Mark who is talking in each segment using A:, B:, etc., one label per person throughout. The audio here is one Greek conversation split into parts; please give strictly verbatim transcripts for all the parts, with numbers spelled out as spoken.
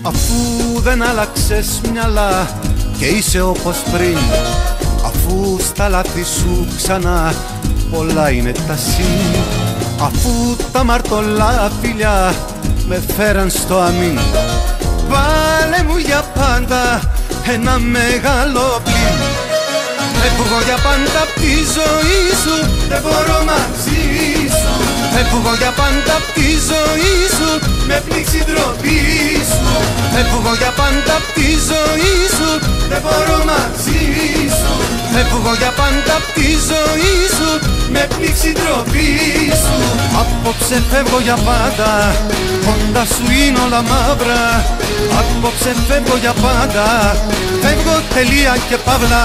A: Αφού δεν άλλαξες μυαλά και είσαι όπως πριν, αφού στα λάθη σου ξανά πολλά είναι τα συν, αφού τα μαρτωλά φιλιά με φέραν στο αμήν, βάλε μου για πάντα ένα μεγάλο πλήν. Έφυγω για πάντα απ' τη ζωή σου, δεν μπορώ μαζί σου. Έφυγω για πάντα απ' τη ζωή σου, με πλήξει η ντροπή σου. Έφυγω για πάντα απ' τη ζωή σου, δεν μπορώ μαζί σου. Έφυγω για πάντα απ' τη ζωή σου, με πλήξει η ντροπή σου. Απόψε φεύγω για πάντα, κοντά σου είναι όλα μαύρα. Απόψε φεύγω για πάντα, φεύγω τελεία και παύλα.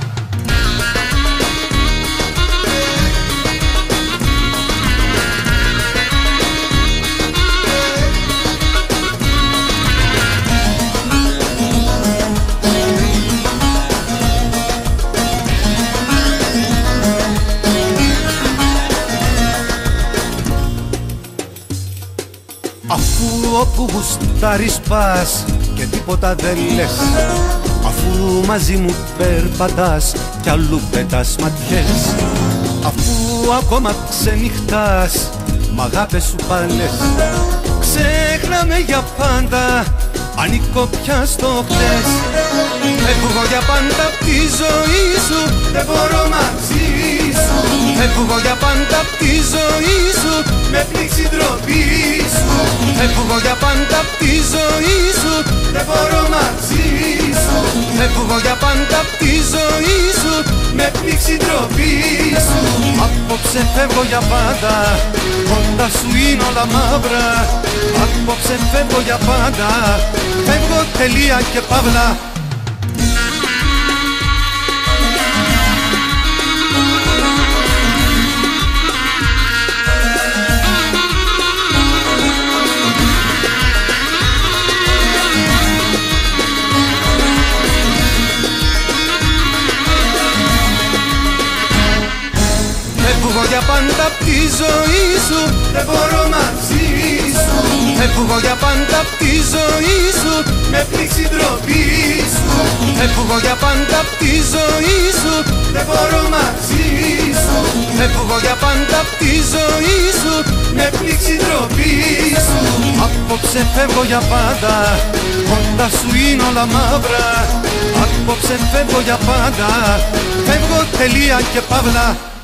A: Αφού όπου γουστάρεις πας και τίποτα δεν λες, αφού μαζί μου περπατάς κι αλλού πετάς ματιές, αφού ακόμα ξενυχτάς μ' αγάπες σου πάλες, ξέχναμε για πάντα, ανήκω πια στο χτες. Έφυγω για πάντα απ' τη ζωή σου, δεν μπορώ μαζί σου. Έφυγω για πάντα απ' τη ζωή σου, με πλήξει η ντροπή σου. Έφυγω για πάντα απ' τη ζωή σου, δεν μπορώ μαζί σου. Έφυγω για πάντα απ' τη ζωή σου, με πλήξει η ντροπή σου. Απόψε φεύγω για πάντα, κοντά σου είναι όλα μαύρα. Απόψε φεύγω για πάντα, φεύγω τελεία και παύλα. Έφυγω για πάντα απ' τη ζωή σου, δεν μπορώ μαζί σου. Έφυγω για πάντα απ' τη ζωή σου, με πλήξει η ντροπή σου. Έφυγω για πάντα απ' τη ζωή σου, δεν μπορώ μαζί σου. Έφυγω για πάντα απ' τη ζωή σου, με πλήξει η ντροπή σου. Απόψε φεύγω για πάντα, κοντά σου είναι όλα μαύρα. Απόψε φεύγω για πάντα, φεύγω τελεία και παύλα.